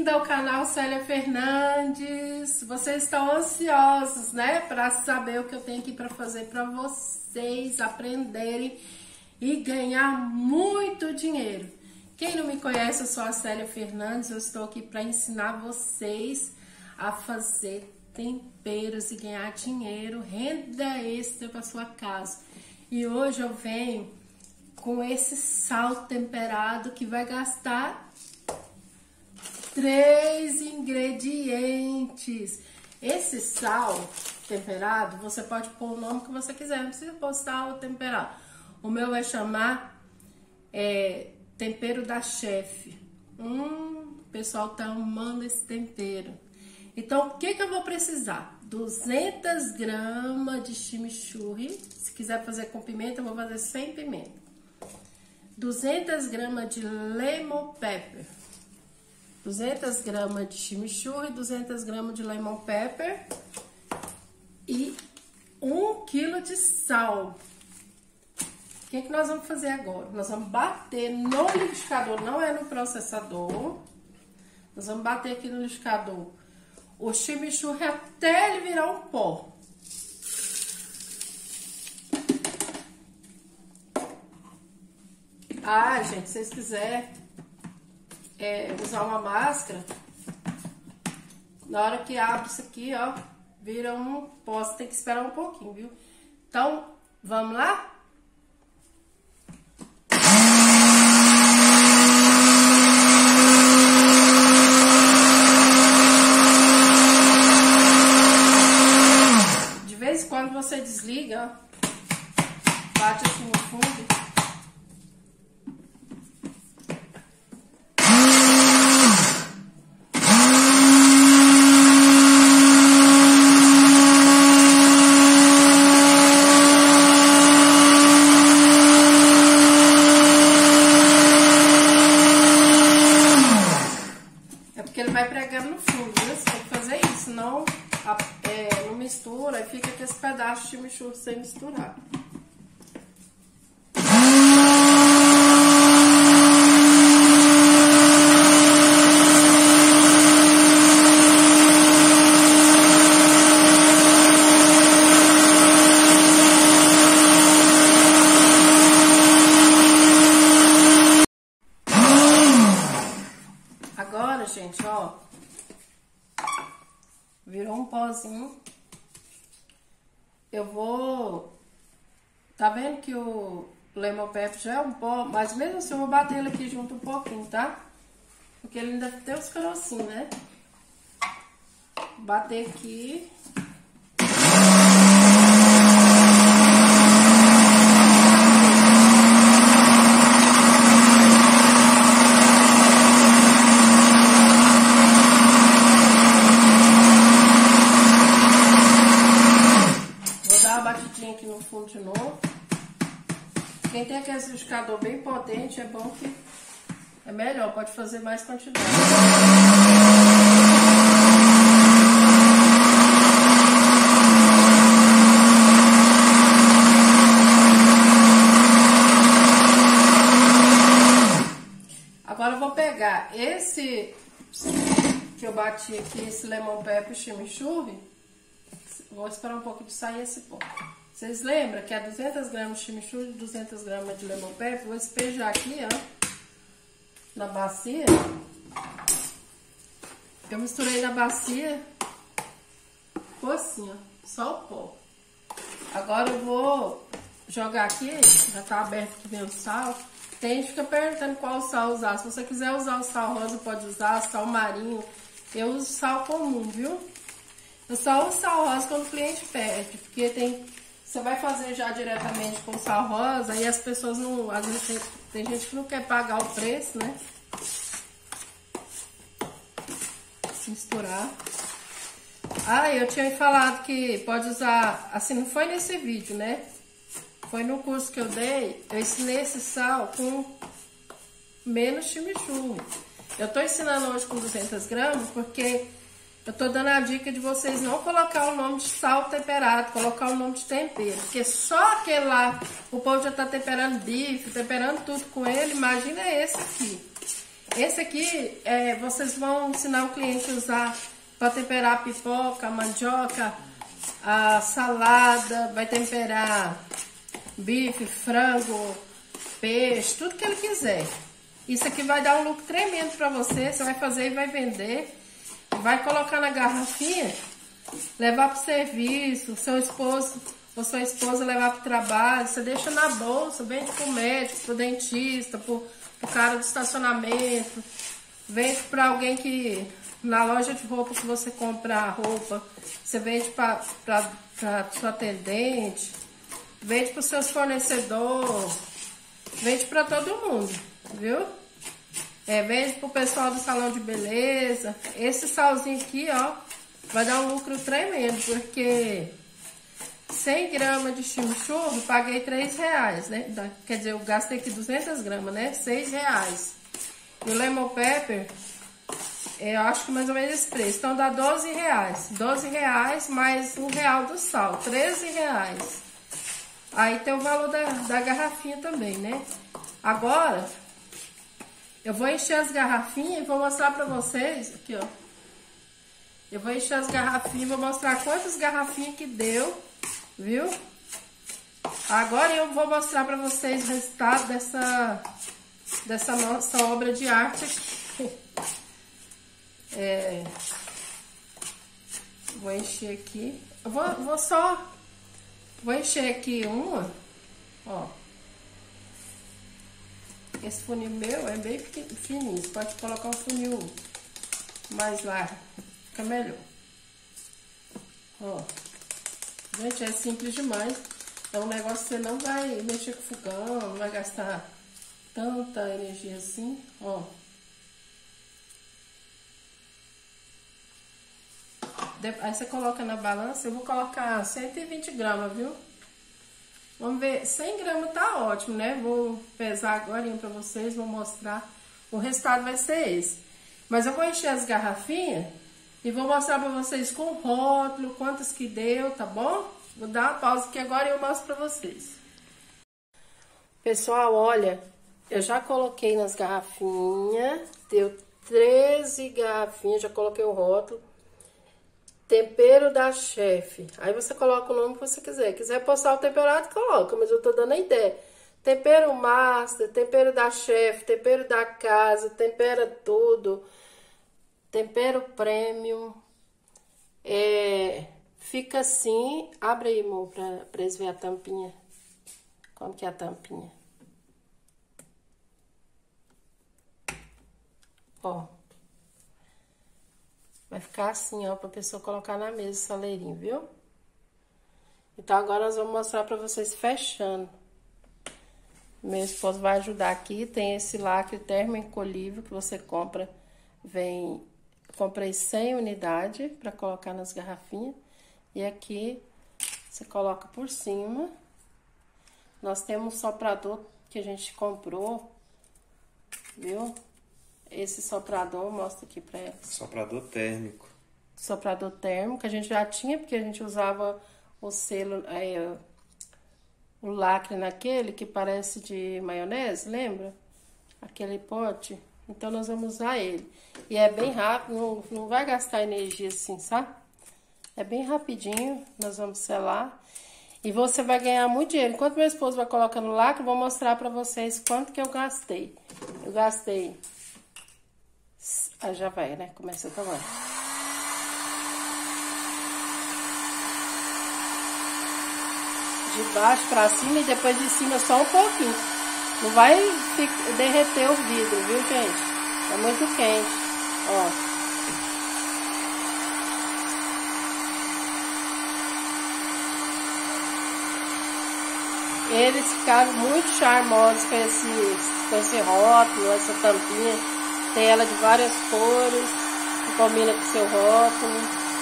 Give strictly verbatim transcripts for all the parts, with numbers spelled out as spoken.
bem-vindo ao canal Célia Fernandes. Vocês estão ansiosos, né, para saber o que eu tenho aqui para fazer para vocês aprenderem e ganhar muito dinheiro. Quem não me conhece, eu sou a Célia Fernandes. Eu estou aqui para ensinar vocês a fazer temperos e ganhar dinheiro, renda extra para sua casa. E hoje eu venho com esse sal temperado que vai gastar três ingredientes. Esse sal temperado, você pode pôr o nome que você quiser, não precisa pôr sal temperado. O meu vai chamar é, tempero da chefe. Hum, o pessoal tá amando esse tempero. Então, o que que eu vou precisar? duzentas gramas de chimichurri. Se quiser fazer com pimenta, eu vou fazer sem pimenta. duzentas gramas de lemon pepper. duzentas gramas de chimichurri, duzentas gramas de lemon pepper e um quilo de sal. O que que nós vamos fazer agora? Nós vamos bater no liquidificador, não é no processador. Nós vamos bater aqui no liquidificador o chimichurri até ele virar um pó. Ah, gente, se vocês quiserem é, usar uma máscara, na hora que abre isso aqui, ó, vira um pó. Você tem que esperar um pouquinho, viu? Então, vamos lá? De vez em quando você desliga, ó, bate assim no fundo. Ele vai pregando no fundo, viu? Você tem que fazer isso, senão é, não mistura e fica com esse pedaço de chimichurri sem misturar. Agora, gente, ó, virou um pozinho. Eu vou... Tá vendo que o lemon pepper já é um pó, mas mesmo assim eu vou bater ele aqui junto um pouquinho, tá? Porque ele ainda tem os carocinhos, né? Bater aqui. Aqui no fundo de novo. Quem tem aquele liquidificador bem potente, é bom que é melhor, pode fazer mais quantidade. Agora eu vou pegar esse que eu bati aqui, esse lemon pepper chimichurri. Vou esperar um pouco de sair esse pó. Vocês lembram que é duzentas gramas de chimichurri, duzentas gramas de lemon pepper. Vou despejar aqui, ó, na bacia. Eu misturei na bacia, ficou assim, ó, só o pó. Agora eu vou jogar aqui, já tá aberto aqui meu sal. Tem gente que fica perguntando qual sal usar. Se você quiser usar o sal rosa, pode usar, sal marinho. Eu uso sal comum, viu? Eu só uso sal rosa quando o cliente pede, porque tem... Você vai fazer já diretamente com sal rosa e as pessoas não... Às vezes tem, tem gente que não quer pagar o preço, né? Se misturar. Ah, eu tinha falado que pode usar... Assim, não foi nesse vídeo, né? Foi no curso que eu dei. Eu ensinei esse sal com menos chimichurri. Eu tô ensinando hoje com duzentas gramas porque... Eu tô dando a dica de vocês não colocar o nome de sal temperado, colocar o nome de tempero. Porque só aquele lá, o povo já tá temperando bife, temperando tudo com ele, imagina esse aqui. Esse aqui, é, vocês vão ensinar o cliente a usar para temperar a pipoca, a mandioca, a salada, vai temperar bife, frango, peixe, tudo que ele quiser. Isso aqui vai dar um lucro tremendo para você, você vai fazer e vai vender. Vai colocar na garrafinha, levar para o serviço, seu esposo ou sua esposa levar para o trabalho, você deixa na bolsa, vende para o médico, para o dentista, para o cara do estacionamento, vende para alguém que, na loja de roupa que você compra roupa, você vende para sua atendente, vende para os seus fornecedores, vende para todo mundo, viu? É, vende pro pessoal do salão de beleza. Esse salzinho aqui, ó, vai dar um lucro tremendo, porque cem gramas de chimichurri, paguei três reais, né? Quer dizer, eu gastei aqui duzentas gramas, né? seis reais. E o lemon pepper, eu acho que mais ou menos esse preço. Então dá doze reais. doze reais mais um real do sal, treze reais. Aí tem o valor da, da garrafinha também, né? Agora, eu vou encher as garrafinhas e vou mostrar pra vocês, aqui ó. Eu vou encher as garrafinhas e vou mostrar quantas garrafinhas que deu, viu? Agora eu vou mostrar pra vocês o resultado dessa, dessa nossa obra de arte aqui. É, vou encher aqui. Eu vou, vou só... Vou encher aqui uma, ó. Esse funil meu é bem fininho, você pode colocar um funil mais largo, fica melhor. Ó, gente, é simples demais. É um negócio que você não vai mexer com fogão, não vai gastar tanta energia assim, ó. Aí você coloca na balança, eu vou colocar cento e vinte gramas, viu? Vamos ver, cem gramas tá ótimo, né? Vou pesar agora pra vocês, vou mostrar. O resultado vai ser esse. Mas eu vou encher as garrafinhas e vou mostrar pra vocês com rótulo, quantas que deu, tá bom? Vou dar uma pausa aqui agora e eu mostro pra vocês. Pessoal, olha, eu já coloquei nas garrafinhas, deu treze garrafinhas, já coloquei o rótulo. Tempero da chefe. Aí você coloca o nome que você quiser. Quiser postar o temperado, coloca, mas eu tô dando a ideia. Tempero master, tempero da chefe, tempero da casa, tempera tudo. Tempero premium. É, fica assim. Abre aí, amor, pra, pra eles verem a tampinha. Como que é a tampinha? Ó. Vai ficar assim, ó, pra pessoa colocar na mesa, saleirinho, viu? Então, agora nós vamos mostrar pra vocês fechando. Meu esposo vai ajudar aqui. Tem esse lacre termoencolhível que você compra. Vem... Comprei cem unidades pra colocar nas garrafinhas. E aqui, você coloca por cima. Nós temos um soprador que a gente comprou, viu? Esse soprador, mostra aqui pra elas. Soprador térmico. Soprador térmico, que a gente já tinha, porque a gente usava o selo, é, o lacre naquele que parece de maionese, lembra? Aquele pote. Então, nós vamos usar ele. E é bem rápido, não, não vai gastar energia assim, sabe? É bem rapidinho, nós vamos selar. E você vai ganhar muito dinheiro. Enquanto meu esposo vai colocando o lacre, eu vou mostrar pra vocês quanto que eu gastei. Eu gastei... Ah, já vai, né? Começa a tomar. De baixo pra cima e depois de cima só um pouquinho. Não vai derreter o vidro, viu, gente? É muito quente. Ó. Eles ficaram muito charmosos com esse, com esse rótulo, essa tampinha. Tem ela de várias cores, que combina com o seu rótulo.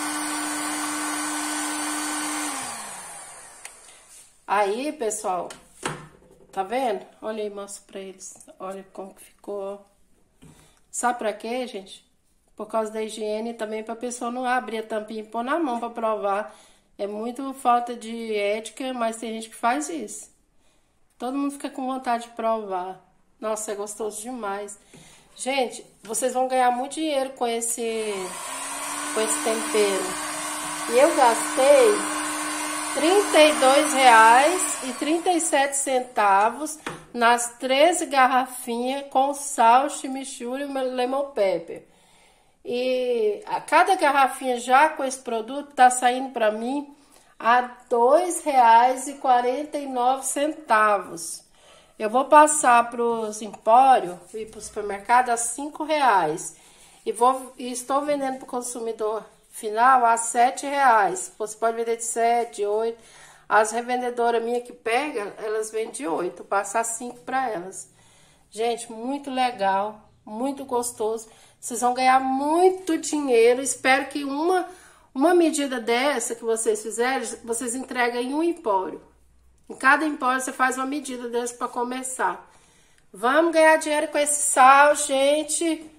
Aí, pessoal, tá vendo? Olha aí, mostro pra eles. Olha como que ficou. Sabe pra quê, gente? Por causa da higiene e também pra pessoa não abrir a tampinha e pôr na mão pra provar. É muito falta de ética, mas tem gente que faz isso. Todo mundo fica com vontade de provar. Nossa, é gostoso demais. Gente, vocês vão ganhar muito dinheiro com esse, com esse tempero. E eu gastei trinta e dois reais e trinta e sete centavos nas treze garrafinhas com sal, chimichurri e lemon pepper. E a cada garrafinha já com esse produto tá saindo para mim a dois reais e quarenta e nove centavos. Eu vou passar para os empórios e para o supermercado a cinco reais. E, vou, e estou vendendo para o consumidor final a sete reais. Você pode vender de sete, de oito. As revendedoras minhas que pegam, elas vendem de oito. Passar cinco para elas. Gente, muito legal, muito gostoso. Vocês vão ganhar muito dinheiro. Espero que uma, uma medida dessa que vocês fizerem, vocês entregam em um empório. Em cada empório você faz uma medida dessa para começar. Vamos ganhar dinheiro com esse sal, gente.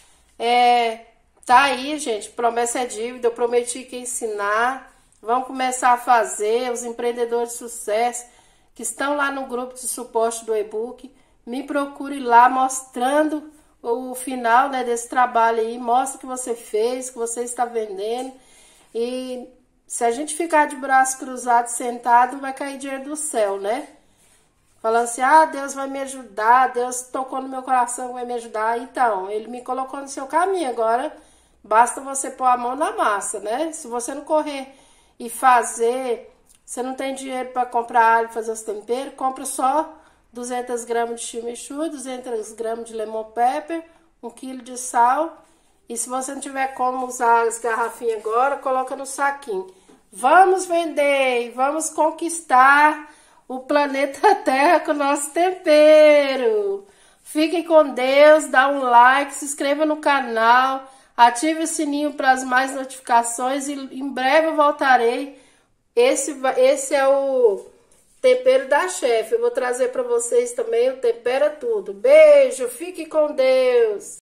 É, tá aí, gente. Promessa é dívida. Eu prometi que ia ensinar. Vamos começar a fazer. Os empreendedores de sucesso que estão lá no grupo de suporte do e-book, me procure lá mostrando o final, né, desse trabalho aí. Mostra o que você fez, o que você está vendendo. E se a gente ficar de braço cruzado, sentado, vai cair dinheiro do céu, né? Falando assim, ah, Deus vai me ajudar, Deus tocou no meu coração, vai me ajudar. Então, Ele me colocou no seu caminho. Agora, basta você pôr a mão na massa, né? Se você não correr e fazer, você não tem dinheiro para comprar alho e fazer os temperos, compra só duzentas gramas de chimichurri, duzentas gramas de lemon pepper, um quilo de sal. E se você não tiver como usar as garrafinhas agora, coloca no saquinho. Vamos vender e vamos conquistar o planeta Terra com o nosso tempero. Fiquem com Deus, dá um like, se inscreva no canal, ative o sininho para as mais notificações e em breve eu voltarei. Esse, esse é o tempero da chefe. Eu vou trazer para vocês também o Tempera Tudo. Beijo, fique com Deus.